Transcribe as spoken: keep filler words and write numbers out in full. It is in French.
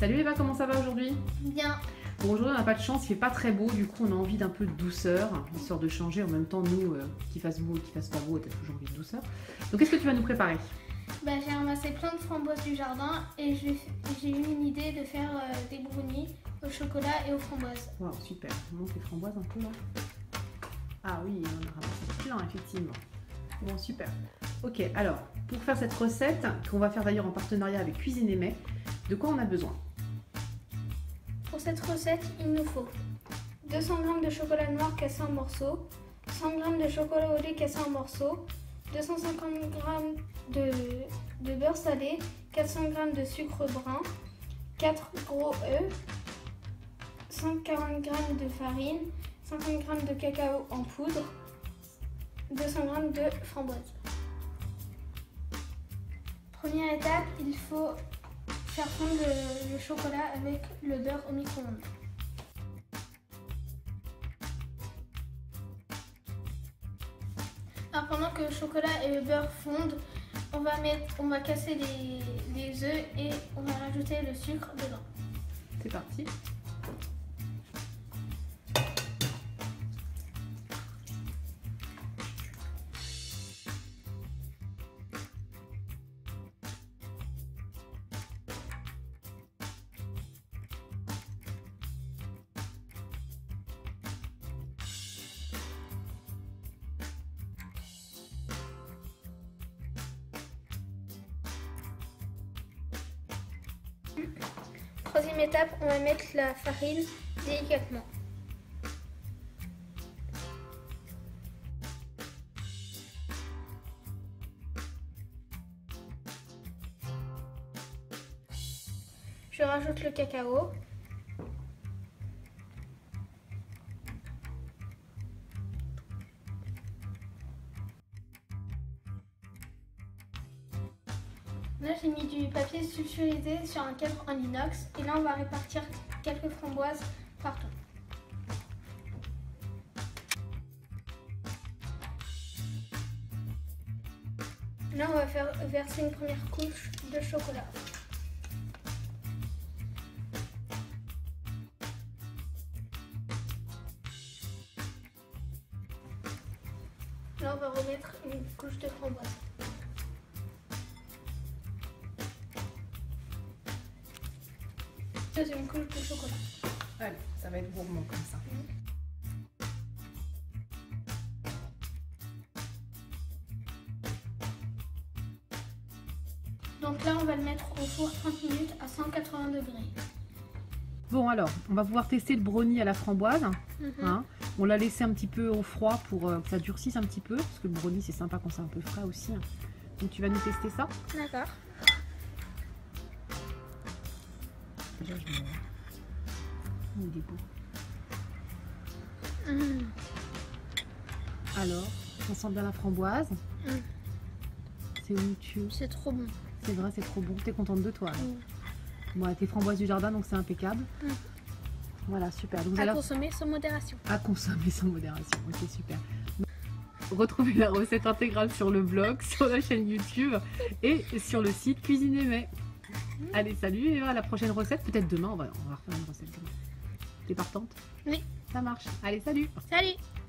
Salut Eva, comment ça va aujourd'hui? Bien. Bon, aujourd'hui on n'a pas de chance, il fait pas très beau, du coup on a envie d'un peu de douceur, histoire de changer en même temps nous, euh, qu'il fasse beau ou qu'il fasse pas beau, t'as toujours envie de douceur. Donc qu'est-ce que tu vas nous préparer? Bah, j'ai ramassé plein de framboises du jardin et j'ai eu une idée de faire euh, des brownies au chocolat et aux framboises. Wow, super, montre les framboises un peu là. Ah oui, on a ramassé plein effectivement. Bon, super. Ok, alors, pour faire cette recette, qu'on va faire d'ailleurs en partenariat avec Cuisine et Mets, de quoi on a besoin? Pour cette recette, il nous faut deux cents grammes de chocolat noir cassé en morceaux, cent grammes de chocolat au lait cassé en morceaux, deux cent cinquante grammes de, de beurre salé, quatre cents grammes de sucre brun, quatre gros œufs, cent quarante grammes de farine, cinquante grammes de cacao en poudre, deux cents grammes de framboises. Première étape, il faut faire fondre le, le chocolat avec le beurre au micro-ondes. Alors pendant que le chocolat et le beurre fondent, on va, mettre, on va casser les, les œufs et on va rajouter le sucre dedans. C'est parti. Troisième étape, on va mettre la farine délicatement. Je rajoute le cacao. Là, j'ai mis du papier sulfurisé sur un cadre en inox et là, on va répartir quelques framboises partout. Là, on va faire verser une première couche de chocolat. Là, on va remettre une couche de framboise. Deuxième couche de chocolat. Allez, ça va être gourmand comme ça. Donc là, on va le mettre au four trente minutes à cent quatre-vingts degrés. Bon alors, on va pouvoir tester le brownie à la framboise. Mm-hmm. Hein. On l'a laissé un petit peu au froid pour euh, que ça durcisse un petit peu, parce que le brownie c'est sympa quand c'est un peu frais aussi. Hein. Donc tu vas nous tester ça? D'accord. Déjà, je vais voir. Oh, il est beau. Mmh. Alors, on sent bien la framboise. Mmh. C'est onctueux. C'est trop bon. C'est vrai, c'est trop bon. T'es contente de toi? Mmh. Bon, tes framboises du jardin, donc c'est impeccable. Mmh. Voilà, super. Donc, à alors... consommer sans modération. À consommer sans modération, ok, super. Retrouvez la recette intégrale sur le blog, sur la chaîne YouTube et sur le site Cuisine et Mets. Mmh. Allez, salut, et à la prochaine recette. Peut-être demain, on va, on va refaire une recette demain. T'es partante? Oui. Ça marche. Allez, salut. Salut.